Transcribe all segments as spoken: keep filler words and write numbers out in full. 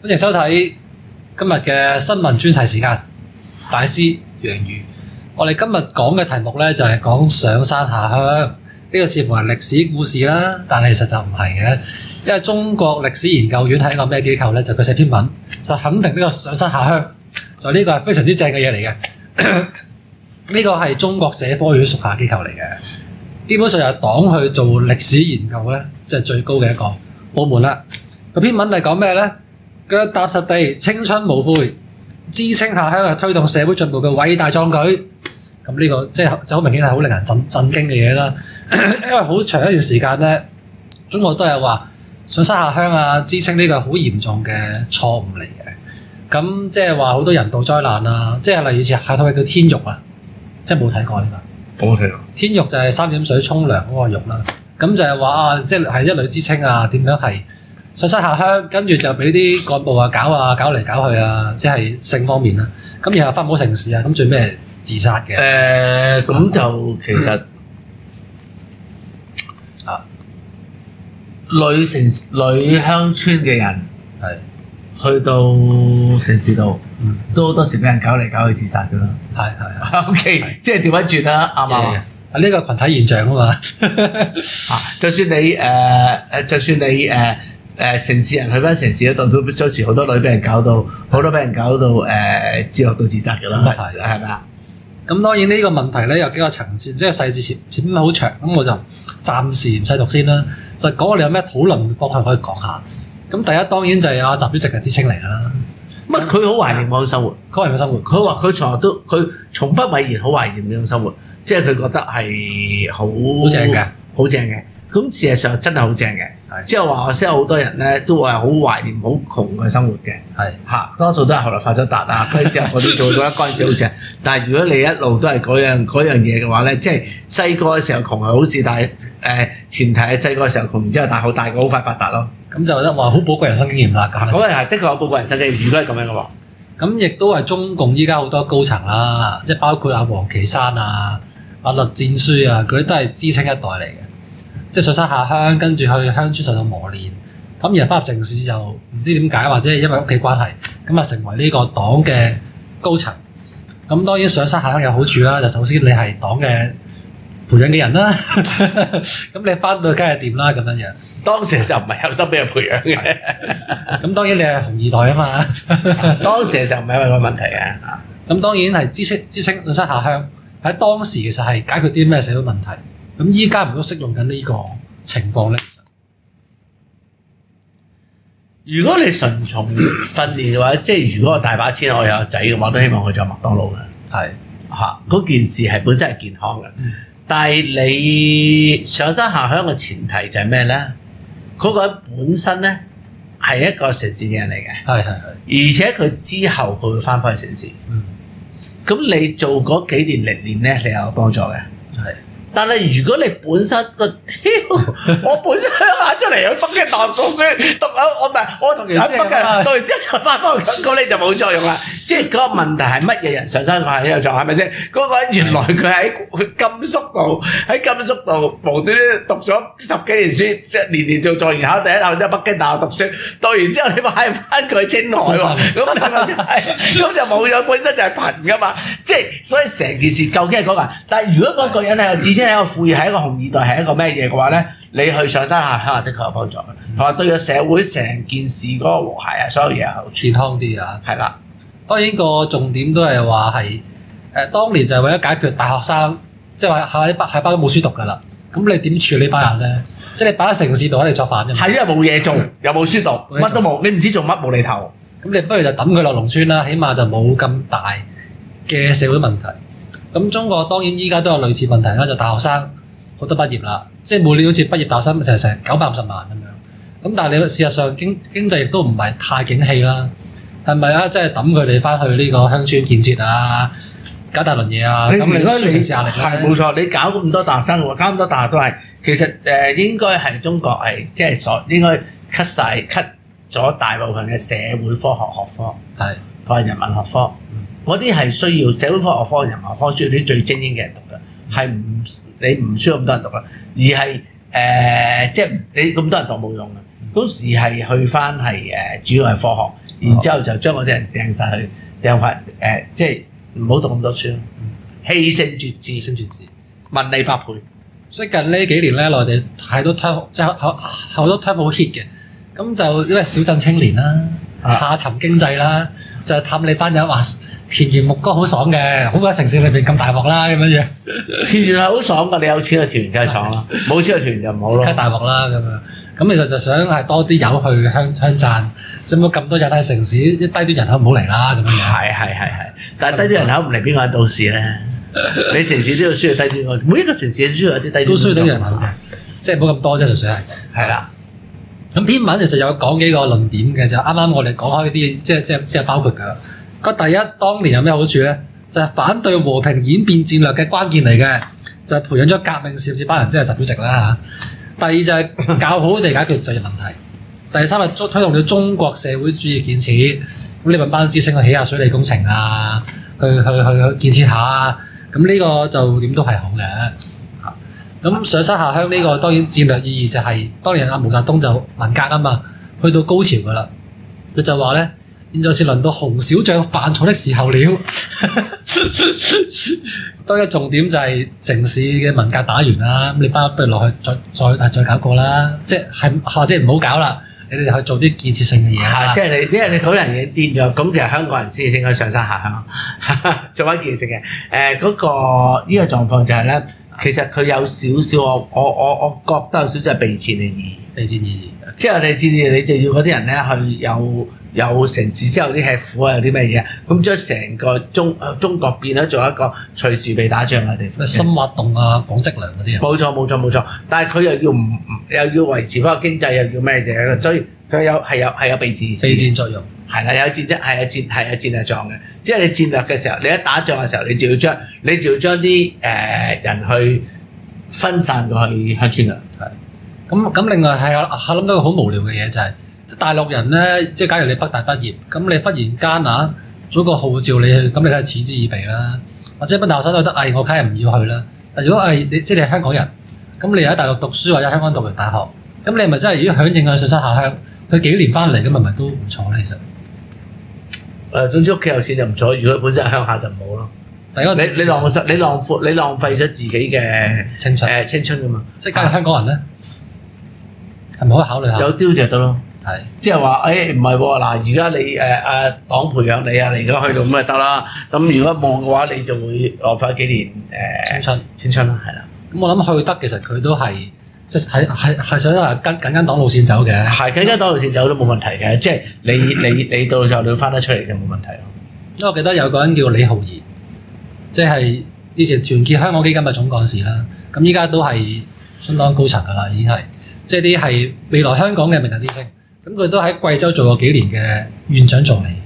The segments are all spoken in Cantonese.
歡迎收睇今日嘅新聞專題時間，大師楊宇。我哋今日講嘅題目咧就係講上山下鄉，呢個似乎係歷史故事啦，但係其實就唔係嘅，因為中國歷史研究院係一個咩機構咧？就佢寫篇文就肯定呢個上山下鄉，就呢個係非常之正嘅嘢嚟嘅。呢個係中國社科院屬下機構嚟嘅，基本上由黨去做歷史研究咧，即係最高嘅一個部門啦。個篇文係講咩咧？腳踏實地，青春無悔，知青下鄉係推動社會進步嘅偉大壯舉。咁呢個即係就好明顯係好令人震震驚嘅嘢啦。因為好長一段時間咧，中國都係話上山下鄉啊、知青呢個係好嚴重嘅錯誤嚟嘅。咁即係話好多人道災難啊，即係例如以前下套戲叫《天獄》啊，即係冇睇過呢個。 冇睇過。 天獄就係三點水沖涼嗰個浴啦。咁就係話啊，即係係一女知青啊，點樣係上山下鄉，跟住就俾啲幹部啊搞啊搞嚟搞去啊，即係性方面啦。咁然後翻唔到城市啊，咁最尾自殺嘅。 誒，咁就其實啊，女城女鄉村嘅人係去到城市度， 嗯， 都好多時俾人搞嚟搞去自殺㗎啦。 係係係。 O K，即係調翻轉啦，啱唔啱？ 啊，呢個群體現象啊嘛。 啊，就算你誒誒，就算你誒。誒、呃、城市人去翻城市嗰度都周時好多女俾人搞到，好多俾人搞到誒自學到自殺㗎啦，係係咪啊？ 咁當然呢個問題咧有幾個層次，即係細節前前面好長，咁我就暫時唔細讀先啦。就講我哋有咩討論方向可以講下。咁第一當然就係阿習主席係知青嚟㗎啦。 乜佢好懷念嗰種生活， 佢懷念生活。 佢話佢從來都佢從不諱言好懷念呢種生活，即係佢覺得係好好正嘅， 好正嘅。咁事實上真係好正嘅，即係話我識有好多人咧都話好懷念好窮嘅生活嘅，係嚇，多數都係後來發咗達啊，跟住之後嗰啲做咗嗰陣時好正。但係如果你一路都係嗰樣嗰樣嘢嘅話咧，即係細個嘅時候窮係好事，但係誒、呃、前提係細個嘅時候窮，然之後但係好大個好快發達咯。咁就覺得話好寶貴人生經驗啦。咁啊係，的確有寶貴人生經驗，如果係咁樣嘅話，咁亦都係中共依家好多高層啦，即係包括阿王岐山啊、阿栗戰書啊，佢啲都係知青一代嚟嘅。即係上山下鄉，跟住去鄉村受到磨練，咁然後翻入城市就唔知點解，或者係因為屋企關係，咁啊成為呢個黨嘅高層。咁當然上山下鄉有好處啦，就首先你係黨嘅培養嘅人啦，咁你翻到梗係掂啦咁樣樣。當時就唔係有心俾人培養嘅，咁當然你係紅二代啊嘛。當時就唔係因為個問題嘅。咁當然係知青知青上山下鄉喺當時其實係解決啲咩社會問題。咁依家唔都適用緊呢個情況咧？如果你純從訓練嘅話，即係如果我大把錢我有仔嘅話，都希望去做麥當勞嘅。係嚇，嗰件事係本身係健康嘅。嗯、但係你上山下鄉嘅前提就係咩咧？嗰、嗰個人本身咧係一個城市嘅人嚟嘅。係係係。而且佢之後佢會翻返去城市。嗯。咁你做嗰幾年歷練咧，你有幫助嘅。係。但係如果你本身個挑，我本身鄉下出嚟去北京大學讀書，讀啊我唔係我喺北京讀完之後翻返去，咁你就冇作用啦。即係嗰個問題係乜嘢人上山下鄉有作用係咪先？嗰個人原來佢喺甘肅度喺甘肅度無端端讀咗十幾年書，即係年年做狀元考第一，然後喺北京大學讀書，讀完之後你派翻佢青海喎，咁你咪就係咁就冇咗，本身就係貧噶嘛。即係所以成件事究竟係嗰個人，但係如果嗰個人係個知青，係一個富裕，係一個紅二代，係一個咩嘢嘅話咧，你去上山下鄉的確有幫助，同埋對個社會成件事嗰個和諧啊，所有嘢係健康啲啊，係啦。當然個重點都係話係誒，當年就係為咗解決大學生，即係話喺喺班都冇書讀㗎啦。咁你點處理班人咧？即係你擺喺城市度喺度作飯啫嘛。係因為冇嘢做，又冇書讀，乜都冇，你唔知做乜冇厘頭。咁你不如就抌佢落農村啦，起碼就冇咁大嘅社會問題。咁中國當然依家都有類似問題啦，就大學生好多畢業啦，即係每年好似畢業大學生成成九百五十萬咁樣。咁但係你事實上經經濟亦都唔係太景氣啦，係咪啊？即係抌佢哋翻去呢個鄉村建設啊，搞大輪嘢啊，咁你都城市壓力咧。係冇錯，你搞咁多大學生嘅話，搞咁多大學都係其實誒、呃、應該係中國係即係所應該 cut 晒 cut 咗大部分嘅社會科學學科，係同埋人文學科。嗰啲係需要社會科學科、人文科需要啲最精英嘅人讀嘅，係唔你唔需要咁多人讀啦，而係誒、呃、即係你咁多人讀冇用嘅， 嗰時係去翻係誒主要係科學，然之後就將嗰啲人掟晒去掟翻誒，即係唔好讀咁多書，氣聲絕智， 氣聲絕智， 文理百倍。 所以近呢幾年咧，內地太多 term 即係好好多 term 好 hit 嘅，咁就因為小鎮青年啦、啊、下沉經濟啦，就係氹你班友話田園牧歌好爽嘅，好過城市裏邊咁大鑊啦咁樣樣。 田園係好爽㗎，你有錢去田園梗係爽啦，冇錢去田園就唔好咯。 梗係大鑊啦咁樣，咁其實就想係多啲友去鄉鄉鎮，即係冇咁多人喺城市，一低端人口唔好嚟啦咁樣樣。係係係係，但係低端人口唔嚟邊個係到時咧？你城市都要需要低端，每一個城市都需要有啲低端。都需要啲人口嘅，即係冇咁多啫，純粹係。係啦。咁篇文其實有講幾個論點嘅，就啱啱我哋講開呢啲，即係即係即係包括㗎。個第一，當年有咩好處咧？就係、是、反對和平演變戰略嘅關鍵嚟嘅，就係、是、培養咗革命少子班人，即係習主席啦嚇。第二就係較好地解決就業問題。第三係推動咗中國社會主義建設。咁你問班知識去起下水利工程啊，去去去去建設下啊。咁呢個就點都係好嘅。咁上山下鄉呢個當然戰略意義就係、是、當年阿毛澤東就文革啊嘛，去到高潮噶啦，佢就話咧。現在是輪到紅小將犯錯的時候了。當然重點就係城市嘅文革打完啦，咁你班不如落去再再再搞過啦，即係或者唔好搞啦，你哋去做啲建設性嘅嘢啦。即係你，因為你嗰人嘢癲咗，咁其實香港人先應該上山下鄉做一件事嘅。誒、呃、嗰、那個呢、這個狀況就係、是、咧，其實佢有少少我我我我覺得有少少係備戰嘅意義，備戰意義。即係你知你就要嗰啲人咧去有。有城市之後啲吃苦啊，有啲咩嘢？咁將成個中中國變咗做一個隨時被打仗嘅地方。深挖洞啊，廣積糧嗰啲啊。冇錯冇錯冇錯，但係佢又要唔又要維持翻個經濟，又要咩嘢？所以佢有係有係有備戰備戰作用。係啦，有戰爭係有戰係有戰略狀嘅。即係你戰略嘅時候，你一打仗嘅時候，你就要將你就要將啲誒人去分散過去鄉村啦。係。咁咁另外係我我諗到個好無聊嘅嘢就係。即大陸人咧，即係假如你北大畢業，咁你忽然間啊，做個號召你去，咁你梗係嗤之以鼻啦。或者北大學生都覺得，哎，我梗係唔要去啦。但如果係你，即係你係香港人，咁你喺大陸讀書或者香港讀完大學，咁你係咪真係如果響應去上山下鄉，去幾年翻嚟，咁係咪都唔錯咧？其實，誒，總之屋企有錢就唔錯。如果本身係鄉下就唔好咯。第一個你你浪費你浪費你浪費咗自己嘅青春誒青春㗎嘛。即係假如香港人咧，係咪可以考慮下？有雕就得咯。係，即係話，誒唔係喎，嗱而家你誒誒黨培養你啊，你而家去到咁咪得啦。咁如果望嘅話，你就會浪費幾年誒、呃、青春，青春啦，係啦。咁我諗去得其實佢都係即係係係想話跟緊跟黨路線走嘅，係跟緊黨路線走都冇問題嘅。即係你你你到時候你翻得出嚟就冇問題咯。因為我記得有個人叫李浩然，即係以前團結香港基金嘅總幹事啦。咁依家都係相當高層㗎啦，已經係即係啲係未來香港嘅明日之星。咁佢都喺貴州做過幾年嘅院長助理，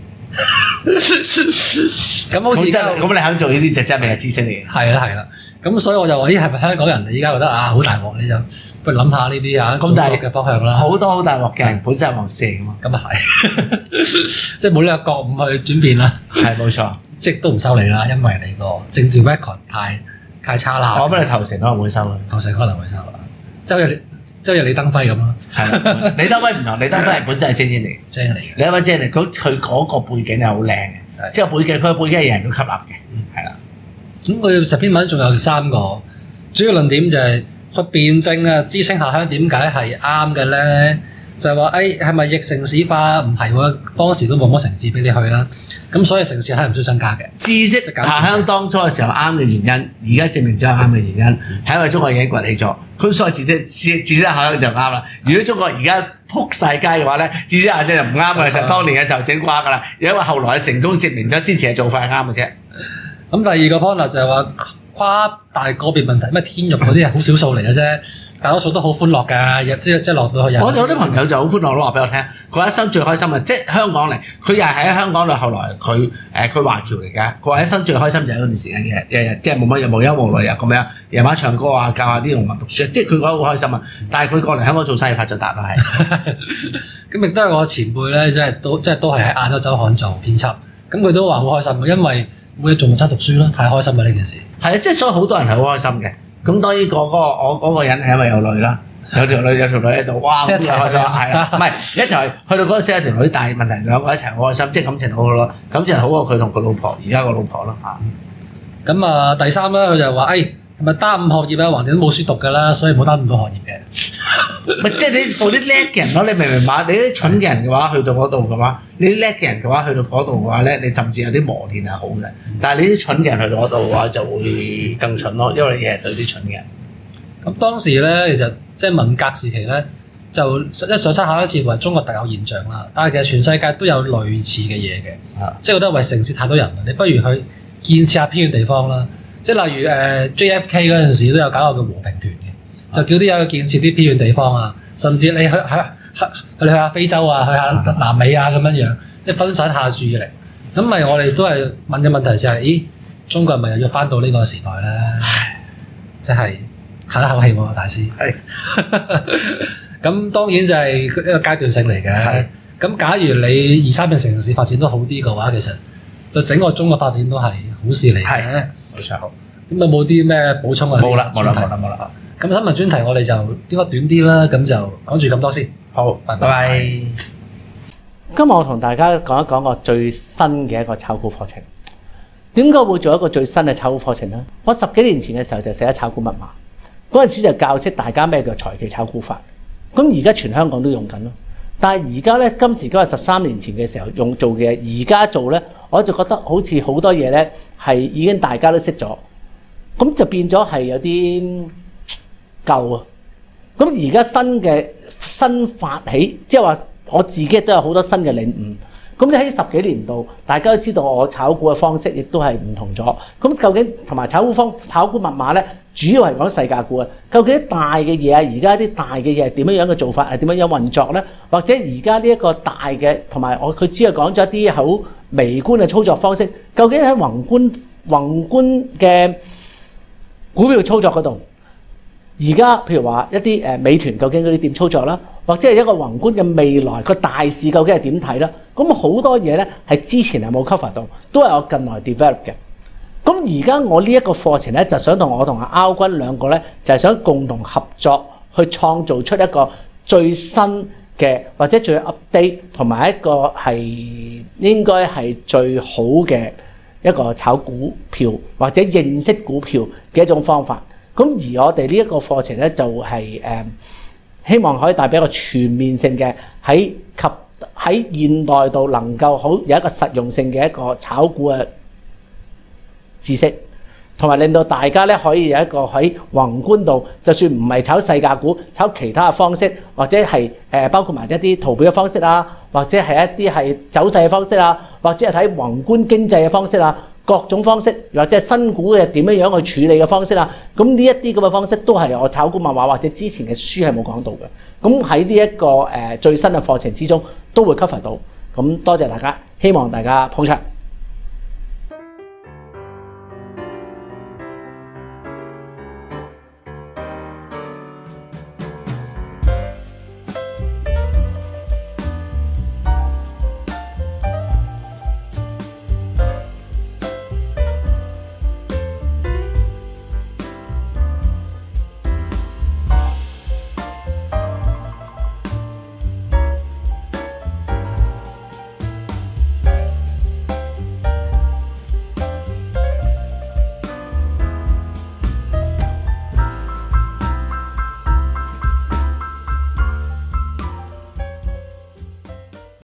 咁好似咁你肯做呢啲就真係明日之星嚟嘅。係啦係啦，咁所以我就話：咦，係咪香港人？你依家覺得啊，好大鑊，你就不如諗下呢啲啊，中國嘅方向啦。好多好大鑊嘅，本身係黃絲嚟㗎嘛。咁啊係，即係冇呢個覺悟去轉變啦。係冇錯，即係都唔收你啦，因為你個政治 record 太太差啦。我幫你投誠可能會收，投誠可能會收。周日周日李登輝咁咯，係李登輝唔同，李登輝係本身係精英嚟嘅，精英嚟嘅。李登輝精英嚟，佢佢嗰個背景係好靚嘅，即係背景，佢嘅背景係人都吸納嘅，係啦。咁佢十篇文仲有三個主要論點就係去辯證啊，知青下鄉點解係啱嘅咧？就係話誒係咪逆城市化？唔係喎，當時都冇乜城市俾你去啦。咁所以城市係唔需要增加嘅。知識下鄉當初嘅時候啱嘅原因，而家證明咗係啱嘅原因，係因為中國已經崛起咗。咁所以知識知知識下鄉就啱啦。如果中國而家撲晒街嘅話咧，知識下鄉就唔啱嘅，就當年嘅時候整瓜㗎啦。因為後來成功證明咗先前嘅做法係啱嘅啫。咁第二個 point 就係話誇大個別問題，咩天育嗰啲係好少數嚟嘅啫。大多數都好歡樂㗎，即即落到去。我有啲朋友就好歡樂咯，話俾我聽。佢一生最開心嘅，即係香港嚟，佢又係喺香港度。後來佢誒佢華僑嚟㗎，佢話一生最開心就係嗰段時間嘅，日日即係冇乜嘢無憂無慮啊咁樣，夜晚唱歌啊，教下啲農民讀書，即係佢覺得好開心啊。但係佢過嚟香港做生意發咗達啦，係。咁亦都係我前輩咧，即係都即係都係喺亞洲週刊做編輯，咁佢都話好開心，因為冇嘢做咪真係讀書咯，太開心啦呢件事。係啊，即係所以好多人係好開心嘅。咁當然個嗰個我嗰個人係因為有女啦， 有條女有條女喺度，哇！ 即係一齊開心，係啊，唔係一齊去到嗰陣時有條女，但係問題兩個一齊好開心，即係感情好好咯，感情好過佢同佢老婆而家個老婆咯嚇。 咁啊，第三咧，佢就話：，誒係咪耽誤學業啊？橫掂都冇書讀㗎啦，所以冇耽誤到學業嘅。 咪即係你做啲叻嘅人咯，你明唔明白？你啲蠢嘅人嘅話，去到嗰度嘅話，你啲叻嘅人嘅話，去到嗰度嘅話咧，你甚至有啲磨練係好嘅。但係你啲蠢嘅人去到嗰度嘅話，就會更蠢咯，因為你係對啲蠢嘅人。 咁當時咧，其實即係文革時期咧，就一上山下咧，似乎係中國特有現象啦。但係其實全世界都有類似嘅嘢嘅， 啊、 即係覺得為城市太多人啦，你不如去建設下偏遠地方啦。即係例如誒、呃、J F K 嗰陣時都有搞個叫和平團嘅，就叫啲友去建設啲偏遠地方啊，甚至你去喺去去下非洲啊，去下南美啊咁樣樣，即係分散下注意力。咁咪我哋都係問嘅問題就係、是：咦，中國係咪又要翻到呢個時代咧？即係嘆一口氣喎，大師。係。咁當然就係一個階段性嚟嘅。咁假如你二三線城市發展都好啲嘅話，其實對整個中國發展都係好事嚟嘅。冇錯。咁有冇啲咩補充啊？ 冇啦，冇啦，冇啦，冇啦。 咁新聞專題我哋就應該短啲啦，咁就講住咁多先。 好，拜拜。 今日我同大家講一講個最新嘅一個炒股課程。點解會做一個最新嘅炒股課程呢？我十幾年前嘅時候就寫咗炒股密碼，嗰陣時就教識大家咩叫財技炒股法。咁而家全香港都用緊咯。但係而家咧，今時今日十三年前嘅時候用做嘅嘢，而家做咧，我就覺得好似好多嘢咧係已經大家都識咗，咁就變咗係有啲舊啊。咁而家新嘅新發起，即係話我自己都有好多新嘅領悟。咁你喺十幾年度，大家都知道我炒股嘅方式亦都係唔同咗。咁究竟同埋炒股方炒股密碼咧，主要係講世界股啊。究竟大嘅嘢啊，而家啲大嘅嘢係點樣樣嘅做法，係點樣樣運作咧？或者而家呢一個大嘅，同埋我佢只係講咗一啲好微觀嘅操作方式。究竟喺宏觀宏觀嘅股票操作嗰度，而家譬如話一啲誒美團究竟嗰啲點操作啦？或者係一個宏觀嘅未來個大市究竟係點睇啦？咁好多嘢咧係之前係冇 cover 到，都係我近來 develop 嘅。咁而家我呢一個課程咧，就想同我同阿歐君兩個咧，就係想共同合作去創造出一個最新嘅或者最 update 同埋一個係應該係最好嘅一個炒股票或者認識股票嘅一種方法。咁而我哋呢一個課程咧就係、是、誒、呃、希望可以帶俾一個全面性嘅喺及喺現代度能夠好有一個實用性嘅一個炒股嘅知識，同埋令到大家咧可以有一個喺宏觀度，就算唔係炒世界股，炒其他嘅方式，或者係誒包括埋一啲圖表嘅方式啊，或者係一啲係走勢嘅方式啊，或者係睇宏觀經濟嘅方式啊，各種方式，或者係新股嘅點樣樣去處理嘅方式啊，咁呢一啲咁嘅方式都係我炒股漫畫或者之前嘅書係冇講到嘅。咁喺呢一個誒最新嘅課程之中都會 cover 到。咁多謝大家，希望大家捧場。